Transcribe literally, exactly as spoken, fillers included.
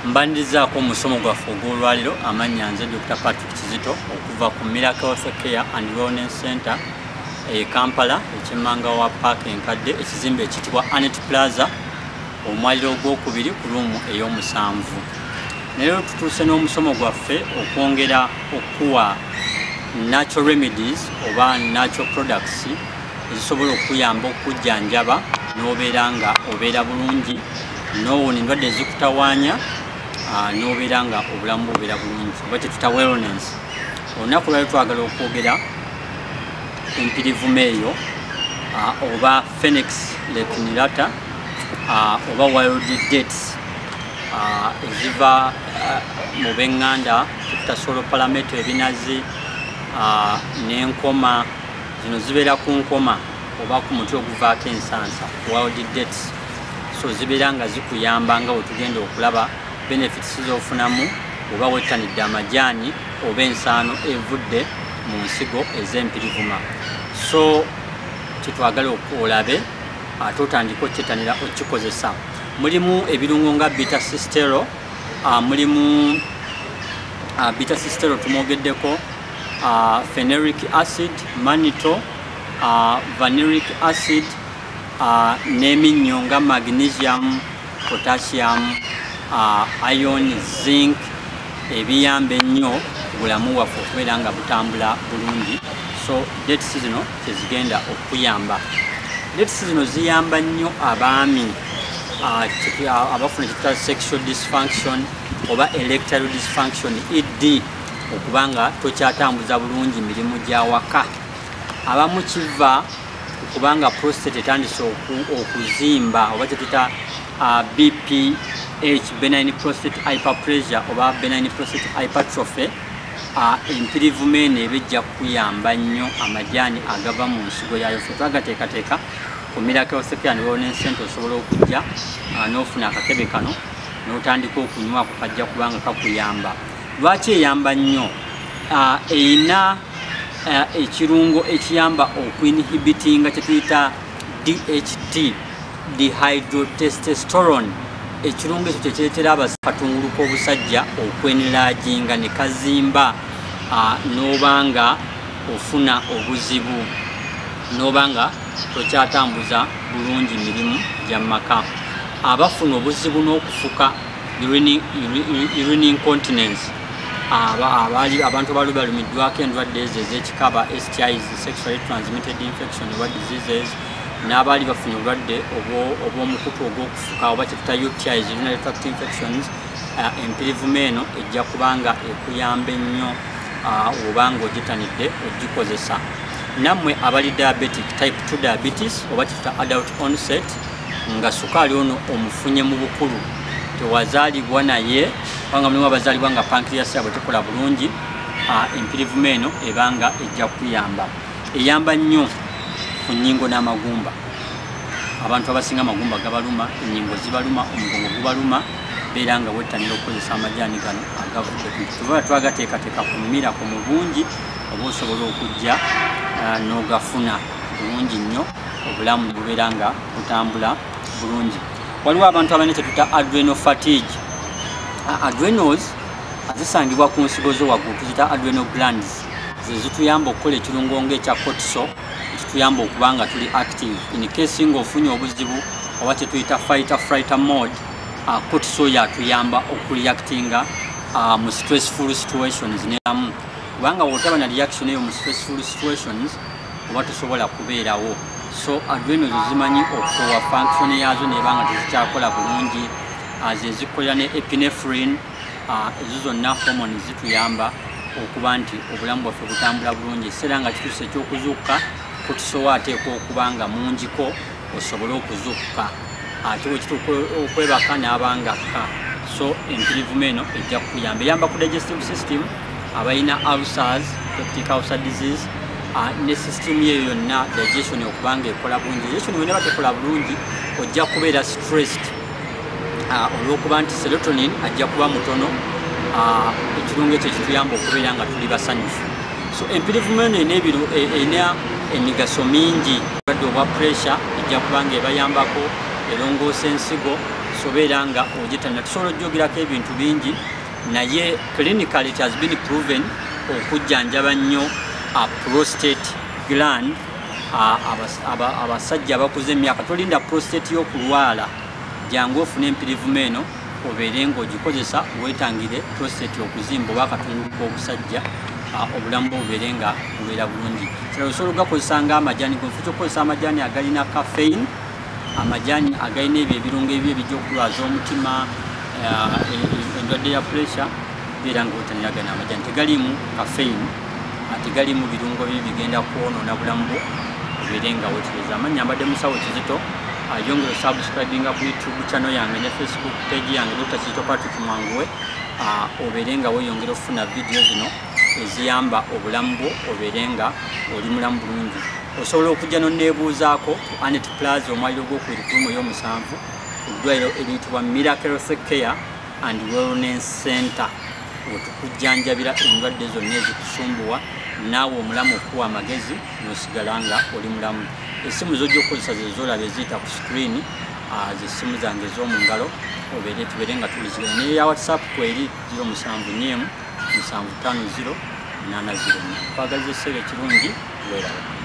Mbandirizaako omusomo gwaffe ogw'olwaliro amannya nze Doctor Patrick Kizito okuva ku Miracle Health Care and Wellness Center e Kampala ekimanga wa Park enkadde ekizimbe ekitibwa Anet Plaza omwaliro ogwokubiri ku luumu ey'omusanvu. Leero tutuuse n'omusomo gwaffe okwongera okuwa natural remedies oba natural products ezisobola okuyamba okujjanjaba n'obeera nga obeera bulungi n'owona endwadde ezikutawaanya n'obeera nga obulamu bubeera bulungi oba kyetuta wellness. Olunaku lwali twagala okwogera ku mpirivume eyo oba Phoenix lectinata oba wild dates eziva mu b'eŋŋanda tuta solo palameto ebinazi n'enkoma zino zibeera ku nkoma oba ku muti oguvaako ensansa wild dates. So zibeera nga zikuyamba nga bwe tugenda okulaba benefits z'ofunamu oba wettanidde amajaani oba ensaano evudde mu nsigo ez'empirivuma. So kitwagala olabe ate otandika okyettanira okikozesa. Mulimu ebirungo nga beta sistero, mulimu beta sistero tumwogeddeko, pheneric acid, mannitol, vanillic acid, n'eminnyo nga magnesium, potassium, iron, zinc ebiyamba ennyo bulamu waffe okubeera nga butambula bulungi. So dates zino tezigenda okuyamba. Dates zino ziyamba nnyo abaami abafuna ekituta sexual dysfunction oba erectile dysfunction E D okubanga tokyatambuza bulungi mirimu gy'awaka. Abamu kiva okubanga prostate etandise okuzimba oba kyetuta B P H, benign prostate hyperplasia oba benign prostate hypertrophy. Empirivuma eno ebijja kuyamba nnyo amajaani agava mu nsigo yayo. Ffe twagateekateeka ku Miracle Health Care and Wellness Center osobola okujja n'ofuna akakebe kano n'otandika okunywa ku kajja kubanga kakuyamba. Lwaki eyamba nnyo? Eyina ekirungo ekiyamba okuinhibitinga kye tuyita D H T, dihydrotestosterone. Ekirungo ekyo kyekireetera abakatungulu k'obusajja okwenirajinga ne kazimba n'obanga ofuna obuzibu n'obanga tokyatambuza bulungi mirimu gya maka. Abafuna obuzibu n'okufuka urine incontinence, abantu abaali balumiddwako endwadde ezo ez'ekikaba S T Is, sexually transmitted infection oba diseases, n'abaali bafuna obulwadde obw'omukutu ogw'okufuka oba kyetuta U T Is, urinary tract infections. Empirivuma eno ejja kubanga ekuyamba ennyo obanga ogittanidde ogikozesa. Nammwe abali diabetic type two diabetes oba kyetuta adult onset nga sukaali ono omufunye mu bukulu tewazaalibwa naye kubanga mulimu abazaalibwa nga pancreas yabwe tekola bulungi, empirivuma eno ebanga ejja kuyamba. Eyamba nnyo ku nnyingo n'amagumba. Abantu abasinga amagumba gabaluma, ennyingo zibaluma, omugongo gubaluma, beera nga wettanira okukozesa amajaani gano agavudde ku tuba twagateekateeka ku Miracle mu bungi oba osobola okujja n'ogafuna bulungi nnyo, obulamu ne bubeera nga butambula bulungi. Waliwo abantu abalina kye tuta adrenal fatigue. Adrenals zisangibwa ku nsigo zo waggulu, tuzita adrenal glands, ze zituyamba okukola ekirungo ng'ekya cortisol ekituyamba okuba nga tuli active. In case nga ofunye obuzibu oba kye tuyita fight or flight mode, cortisol yatuyamba okureactinga mu stressful situations neramu. Kubanga bw'otaba na reaction eyo mu stressful situations oba tosobola kubeerawo. So adrenals zimanyi okuwa function yazo nebanga tezikyakola bulungi, ze zikolera ne epinephrine. Ezo zonna hormone zituyamba okuba nti obulamu bwaffe butambula bulungi. Ekiseera nga kituuse ekyokuzuukuka, cortisol ateekwa okuba nga mungiko osobole okuzuukuka, ate bwe kituuka okwebaka n'abanga ka. So empirivuma eno ejja kukuyamba. Eyamba ku digestive system, abalina ulcers, peptic ulcer disease, ne system yeyo yonna digestion okubanga ekola bulungi. Digestion bwe neba tekola bulungi ojja kubeera stressed olw'okuba nti serotonin ajja kuba mutono, ekirungo ekyo kituyamba okubeera nga tuli basanyufu. So empirivuma eno erina emigaso mingi. Obulwadde obwa pressure ejja kubanga ebayambako, erongoosa ensigo. osobera nga ogitanna tusobola ojogerako ebintu bingi naye clinical it has been proven okujjanjaba nnyo a prostate gland abasajja abakuze emyaka tolinda prostate y'okulwala jangu ofune empirivumu eno obeere ng'ogikozesa wetangire prostate okuzimba oba akatundu k'obusajja obulamu bubeere nga bubeera bulungi kira osobola ogakozesa ng'amajaani gonfuza okukozesa amajaani agalina caffeine amajaani agalina ebyo ebirungo ebyo ebijja okulwaza omutima endwadde ya pressure beera nga wetanira gana amajaani tegalimu caffeine tegalimu birungo byo bigenda kwonoona bulamu bwo obeere nga wetereza amannya mbadde musawo Kizito yongera subscribinga ku YouTube channel yange ne Facebook page yange Doctor Kizito Patrick Mwanguwe obeere nga weyongera okufuna video zino eziyamba obulamu bwo obeere nga oli mulamu bulungi osobola okujja n'onneebuuzaako ku Anet Plaza omwaliro gw'okubiri ku lumu ey'omusanvu ku ddwaliro eriyitibwa Miracle Care and Wellness Center wetukujjanjabira endwadde zonna ezikusumbuwa naawe omulamu okuwa amagezi n'osigala nga oli mulamu essimu zojja okukozesa ze zolaba eziyita ku screen zessimu zange ez'omu ngalo obeere tubeere nga tulizigana naye ya WhatsApp kweri zero musanvu nnya emu musanvu ttaano zero munaana zero nnya twagaliza ekiseera ekirungi weeraba